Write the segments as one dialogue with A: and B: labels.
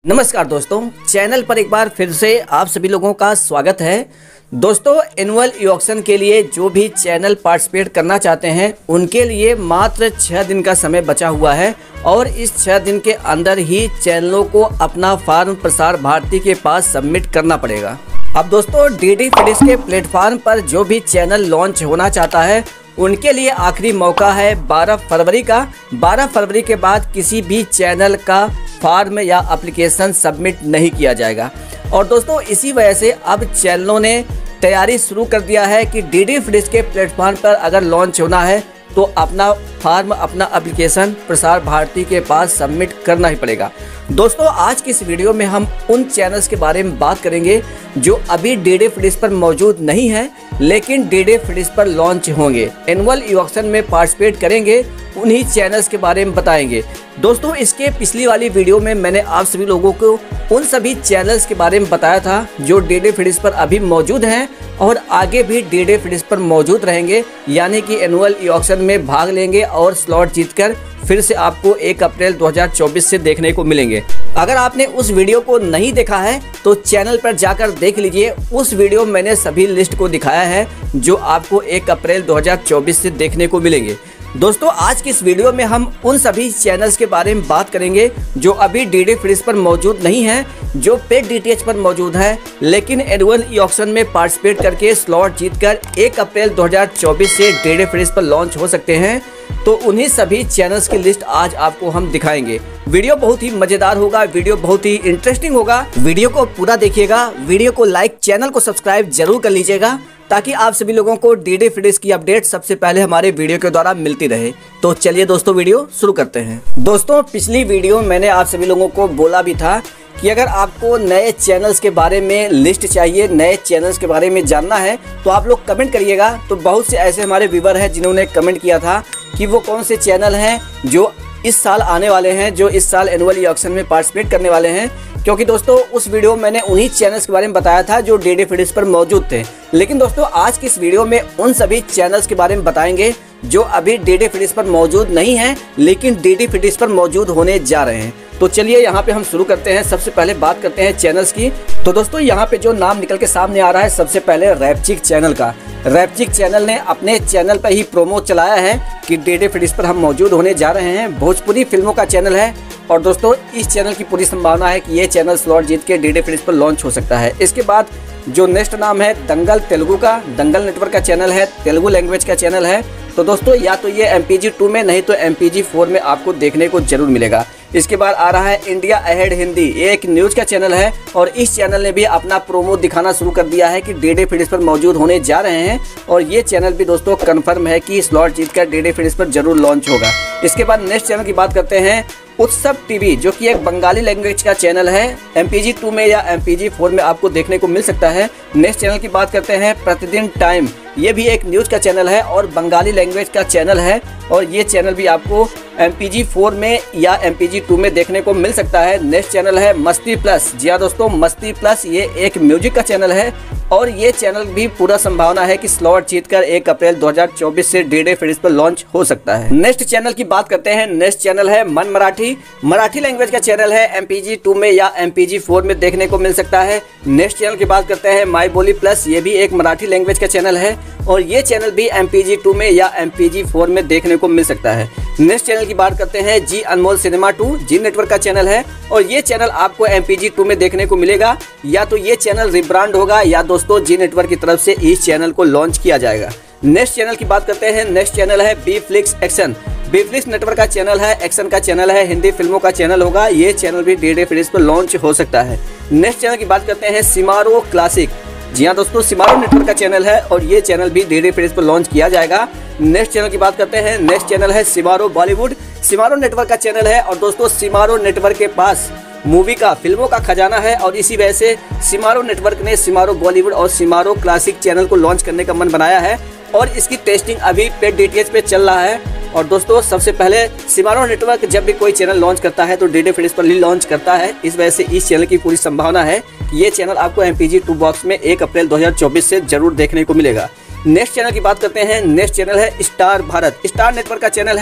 A: नमस्कार दोस्तों, चैनल पर एक बार फिर से आप सभी लोगों का स्वागत है। दोस्तों, एनुअल ई ऑक्शन के लिए जो भी चैनल पार्टिसिपेट करना चाहते हैं उनके लिए मात्र 6 दिन का समय बचा हुआ है और इस 6 दिन के अंदर ही चैनलों को अपना फॉर्म प्रसार भारती के पास सबमिट करना पड़ेगा। अब दोस्तों, डीडी फिडिश के प्लेटफॉर्म पर जो भी चैनल लॉन्च होना चाहता है उनके लिए आखिरी मौका है 12 फरवरी का। 12 फरवरी के बाद किसी भी चैनल का फॉर्म या एप्लीकेशन सबमिट नहीं किया जाएगा। और दोस्तों, इसी वजह से अब चैनलों ने तैयारी शुरू कर दिया है कि डीडी फिडिश के प्लेटफॉर्म पर अगर लॉन्च होना है तो अपना फॉर्म, अपना एप्लीकेशन प्रसार भारती के पास सबमिट करना ही पड़ेगा। दोस्तों, आज की इस वीडियो में हम उन चैनल्स के बारे में बात करेंगे जो अभी डीडी फिडिश पर मौजूद नहीं है लेकिन डीडी फिडिश पर लॉन्च होंगे, एनुअल ई ऑक्शन में पार्टिसिपेट करेंगे, उन्हीं चैनल्स के बारे में बताएंगे। दोस्तों, इसके पिछली वाली वीडियो में मैंने आप सभी लोगों को उन सभी चैनल्स के बारे में बताया था जो डीडी फिडिश पर अभी मौजूद हैं और आगे भी डीडी फिडिश पर मौजूद रहेंगे, यानी कि एनुअल ई ऑक्शन में भाग लेंगे और स्लॉट जीतकर फिर से आपको 1 अप्रैल 2024 से देखने को मिलेंगे। अगर आपने उस वीडियो को नहीं देखा है तो चैनल पर जाकर देख लीजिए। उस वीडियो में मैंने सभी लिस्ट को दिखाया है जो आपको 1 अप्रैल 2024 से देखने को मिलेंगे। दोस्तों, आज की इस वीडियो में हम उन सभी चैनल्स के बारे में बात करेंगे जो अभी डीडी फिडिश पर मौजूद नहीं है, जो पेड डीटीएच पर मौजूद है लेकिन एनुअल ई ऑक्शन में पार्टिसिपेट करके स्लॉट जीतकर 1 अप्रैल 2024 से डीडी फिडिश पर लॉन्च हो सकते हैं। तो उन्हीं सभी चैनल्स की लिस्ट आज आपको हम दिखाएंगे। वीडियो बहुत ही मजेदार होगा, वीडियो बहुत ही इंटरेस्टिंग होगा। वीडियो को पूरा देखिएगा, वीडियो को लाइक, चैनल को सब्सक्राइब जरूर कर लीजिएगा ताकि आप सभी लोगों को डीडी फिडिश की अपडेट सबसे पहले हमारे वीडियो के द्वारा मिलती रहे। तो चलिए दोस्तों, वीडियो शुरू करते हैं। दोस्तों, पिछली वीडियो में मैंने आप सभी लोगों को बोला भी था कि अगर आपको नए चैनल्स के बारे में लिस्ट चाहिए, नए चैनल्स के बारे में जानना है तो आप लोग कमेंट करिएगा। तो बहुत से ऐसे हमारे व्यूवर हैं जिन्होंने कमेंट किया था कि वो कौन से चैनल हैं जो इस साल आने वाले हैं, जो इस साल एनुअल ई ऑक्शन में पार्टिसिपेट करने वाले हैं। क्योंकि दोस्तों, उस वीडियो में मैंने उन्हीं चैनल्स के बारे में बताया था जो डीडी फिडिश पर मौजूद थे। लेकिन दोस्तों, आज की इस वीडियो में उन सभी चैनल्स के बारे में बताएंगे जो अभी डीडी फिडिश पर मौजूद नहीं है लेकिन डीडी फिडिश पर मौजूद होने जा रहे हैं। तो चलिए यहाँ पे हम शुरू करते हैं। सबसे पहले बात करते हैं चैनल्स की। तो दोस्तों, यहाँ पे जो नाम निकल के सामने आ रहा है सबसे पहले रैपचिक चैनल का। रैपचिक चैनल ने अपने चैनल पर ही प्रोमो चलाया है कि डीडी फिडिश पर हम मौजूद होने जा रहे हैं। भोजपुरी फिल्मों का चैनल है और दोस्तों, इस चैनल की पूरी संभावना है कि ये चैनल स्लॉट जीत के डीडी फिडिश पर लॉन्च हो सकता है। इसके बाद जो नेक्स्ट नाम है दंगल तेलुगु का, दंगल नेटवर्क का चैनल है, तेलुगु लैंग्वेज का चैनल है। तो दोस्तों, या तो ये MPG2 में, नहीं तो MPG4 में आपको देखने को जरूर मिलेगा। इसके बाद आ रहा है इंडिया अहेड हिंदी, ये एक न्यूज़ का चैनल है और इस चैनल ने भी अपना प्रोमो दिखाना शुरू कर दिया है कि डीडी फिडिश पर मौजूद होने जा रहे हैं और ये चैनल भी दोस्तों कंफर्म है कि स्लॉट जीतकर डीडी फिडिश पर जरूर लॉन्च होगा। इसके बाद नेक्स्ट चैनल की बात करते हैं उत्सव टीवी, जो कि एक बंगाली लैंग्वेज का चैनल है। MPG2 में या MPG4 में आपको देखने को मिल सकता है। नेक्स्ट चैनल की बात करते हैं प्रतिदिन टाइम, ये भी एक न्यूज़ का चैनल है और बंगाली लैंग्वेज का चैनल है और ये चैनल भी आपको MPG4 में या MPG2 में देखने को मिल सकता है। नेक्स्ट चैनल है मस्ती प्लस। जी हाँ दोस्तों, मस्ती प्लस ये एक म्यूजिक का चैनल है और ये चैनल भी पूरा संभावना है कि स्लॉट जीतकर 1 अप्रैल 2024 से डीडी फिडिश पर लॉन्च हो सकता है। नेक्स्ट चैनल की बात करते हैं। नेक्स्ट चैनल है मन मराठी, मराठी लैंग्वेज का चैनल है। MPG2 में या MPG4 में देखने को मिल सकता है। नेक्स्ट चैनल की बात करते हैं माई बोली प्लस, ये भी एक मराठी लैंग्वेज का चैनल है और ये चैनल भी MPG2 में या MPG4 में देखने को मिल सकता है। नेक्स्ट चैनल की बात करते हैं जी अनमोल सिनेमा 2, जी नेटवर्क का चैनल है और ये चैनल आपको MPG2 में देखने को मिलेगा। या तो ये चैनल रिब्रांड होगा या दोस्तों जी नेटवर्क की तरफ से इस चैनल को लॉन्च किया जाएगा। नेक्स्ट चैनल की बात करते हैं। नेक्स्ट चैनल है B Flix action, B Flix network का चैनल है, एक्शन का चैनल है, हिंदी फिल्मों का चैनल होगा। ये चैनल भी डीडी फिडिश पर लॉन्च हो सकता है। नेक्स्ट चैनल की बात करते हैं सिमारो क्लासिक। जी हाँ दोस्तों, सिमारो नेटवर्क का चैनल है और ये चैनल भी डीडी फिडिश पर लॉन्च किया जाएगा। नेक्स्ट चैनल की बात करते हैं। नेक्स्ट चैनल है सिमारो बॉलीवुड, सिमारो नेटवर्क का चैनल है और दोस्तों सिमारो नेटवर्क के पास मूवी का, फिल्मों का खजाना है और इसी वजह से सिमारो नेटवर्क ने सिमारो बॉलीवुड और सिमारो क्लासिक चैनल को लॉन्च करने का मन बनाया है और इसकी टेस्टिंग अभी पेड डीटीएच पे चल रहा है। और दोस्तों, सबसे पहले सिमारो नेटवर्क जब भी कोई चैनल लॉन्च करता है तो डीडी फिडिश पर ही लॉन्च करता है। इस वजह से इस चैनल की पूरी संभावना है कि ये चैनल आपको MPG2 बॉक्स में 1 अप्रैल 2024 से जरूर देखने को मिलेगा। नेक्स्ट चैनल की बात करते हैं। नेक्स्ट चैनल है स्टार भारत, स्टार नेटवर्क का चैनल है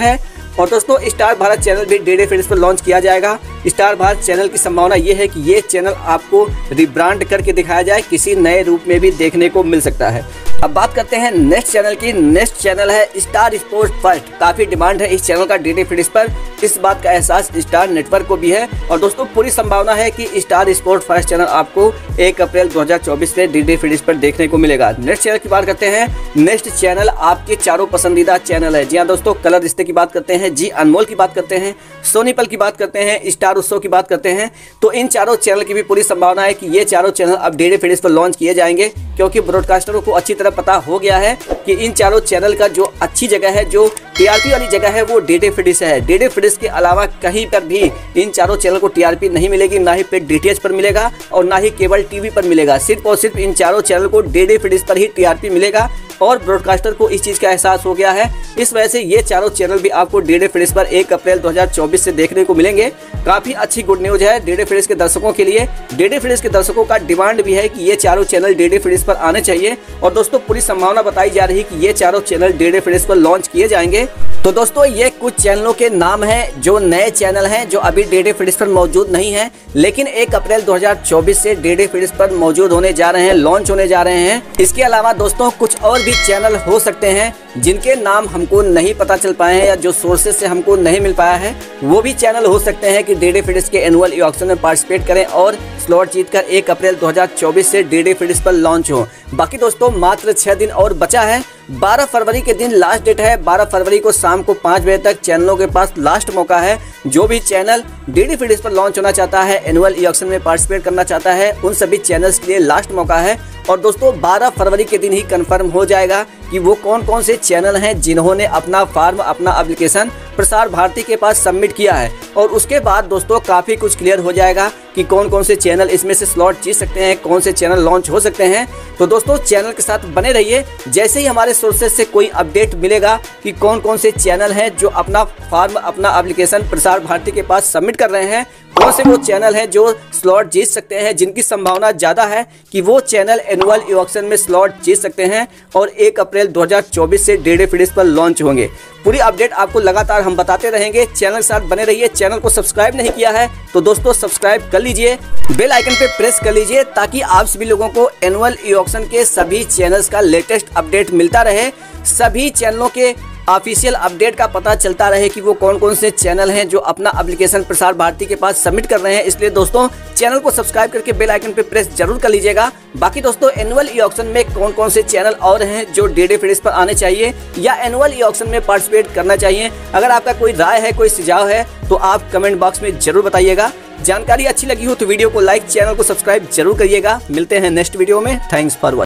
A: और दोस्तों स्टार भारत चैनल भी DD फ्रीज पर लॉन्च किया जाएगा। स्टार भारत चैनल की संभावना ये है कि ये चैनल आपको रिब्रांड करके दिखाया जाए, किसी नए रूप में भी देखने को मिल सकता है। अब बात करते हैं नेक्स्ट चैनल की। नेक्स्ट चैनल है स्टार स्पोर्ट्स फर्स्ट। काफी डिमांड है इस चैनल का DD फ्रीज पर, इस बात का एहसास स्टार नेटवर्क को भी है। और दोस्तों पूरी संभावना है कि स्टार स्पोर्ट्स फर्स्ट चैनल आपको 1 अप्रैल 2024 से DD फ्रीज पर देखने को मिलेगा। नेक्स्ट चैनल की बात करते हैं। नेक्स्ट चैनल आपके चारों पसंदीदा चैनल है। जी हाँ दोस्तों, कलर रिश्ते की बात करते हैं, जी अनमोल की बात करते हैं, सोनी पल की बात करते हैं, स्टार उत्सव की बात करते हैं। तो इन चारों चैनल की भी पूरी संभावना है कि ये चारों चैनल अब DD फ्रीज पर लॉन्च किए जाएंगे, क्योंकि ब्रॉडकास्टरों को अच्छी तरह पता हो गया है कि इन चारों चैनल का जो अच्छी जगह है, जो TRP वाली जगह है, वो DD फ्रीज है। DD फ्रीज के अलावा कहीं पर भी इन चारों चैनल को TRP नहीं मिलेगी, ना ही पे DTH पर मिलेगा और ना ही केबल टीवी पर मिलेगा। सिर्फ और सिर्फ इन चारों चैनल को DD फ्रीज पर ही TRP मिलेगा और ब्रॉडकास्टर को इस चीज़ का एहसास हो गया है। इस वजह से ये चारों चैनल भी आपको DD फ्रीज पर 1 अप्रैल 2024 से देखने को मिलेंगे। काफ़ी अच्छी गुड न्यूज़ है DD फ्रीज के दर्शकों के लिए। DD फ्रीज के दर्शकों का डिमांड भी है कि ये चारों चैनल DD फ्रीज पर आने चाहिए और दोस्तों पूरी संभावना बताई जा रही है कि ये चारों चैनल DD फ्रीज पर लॉन्च किए जाएंगे। तो दोस्तों ये कुछ चैनलों के नाम हैं जो नए चैनल हैं, जो अभी DD फ्रीज पर मौजूद नहीं हैं, लेकिन 1 अप्रैल 2024 से DD फ्रीज पर मौजूद होने जा रहे हैं, लॉन्च होने जा रहे हैं। इसके अलावा दोस्तों कुछ और भी चैनल हो सकते हैं जिनके नाम हमको नहीं पता चल पाए हैं या जो सोर्सेज से हमको नहीं मिल पाया है। वो भी चैनल हो सकते हैं कि DD फ्रीज के एनुअल ई ऑक्शन में पार्टिसिपेट करें और स्लॉट जीतकर 1 अप्रैल 2024 से DD फ्रीज पर लॉन्च हो। बाकी दोस्तों मात्र 6 दिन और बचा है। 12 फरवरी के दिन लास्ट डेट है। 12 फरवरी को शाम को 5 बजे तक चैनलों के पास लास्ट मौका है। जो भी चैनल DD फ्रीज पर लॉन्च होना चाहता है, एनुअल ई ऑक्शन में पार्टिसिपेट करना चाहता है, उन सभी चैनल्स के लिए लास्ट मौका है। और दोस्तों 12 फरवरी के दिन ही कंफर्म हो जाएगा कि वो कौन कौन से चैनल हैं जिन्होंने अपना फॉर्म, अपना एप्लीकेशन प्रसार भारती के पास सबमिट किया है। और उसके बाद दोस्तों काफ़ी कुछ क्लियर हो जाएगा कि कौन कौन से चैनल इसमें से स्लॉट जीत सकते हैं, कौन से चैनल लॉन्च हो सकते हैं। तो दोस्तों चैनल के साथ बने रहिए। जैसे ही हमारे सोर्सेज से कोई अपडेट मिलेगा कि कौन कौन से चैनल हैं जो अपना फॉर्म, अपना एप्लीकेशन प्रसार भारती के पास सबमिट कर रहे हैं, कौन से वो चैनल हैं जो स्लॉट जीत सकते हैं, जिनकी संभावना ज़्यादा है कि वो चैनल एनुअल ई ऑक्शन में स्लॉट जीत सकते हैं और 1 अप्रैल 2024 से DD फ्रीज पर लॉन्च होंगे। पूरी अपडेट आपको लगातार हम बताते रहेंगे। चैनल के साथ बने रहिए। चैनल को सब्सक्राइब नहीं किया है तो दोस्तों सब्सक्राइब कर लीजिए, बेल आइकन पे प्रेस कर लीजिए, ताकि आप सभी लोगों को एनुअल ई ऑक्शन के सभी चैनल्स का लेटेस्ट अपडेट मिलता रहे। सभी चैनलों के ऑफिशियल अपडेट का पता चलता रहे कि वो कौन कौन से चैनल हैं जो अपना एप्लीकेशन प्रसार भारती के पास सबमिट कर रहे हैं। इसलिए दोस्तों चैनल को सब्सक्राइब करके बेल आइकन पे प्रेस जरूर कर लीजिएगा। बाकी दोस्तों एनुअल ई ऑक्शन में कौन कौन से चैनल और हैं जो DD फ्रीज पर आने चाहिए या एनुअल ई ऑक्शन में पार्टिसिपेट करना चाहिए, अगर आपका कोई राय है, कोई सुझाव है तो आप कमेंट बॉक्स में जरूर बताइएगा। जानकारी अच्छी लगी हो तो वीडियो को लाइक, चैनल को सब्सक्राइब जरूर करिएगा। मिलते हैं नेक्स्ट वीडियो में। Thanks for watching.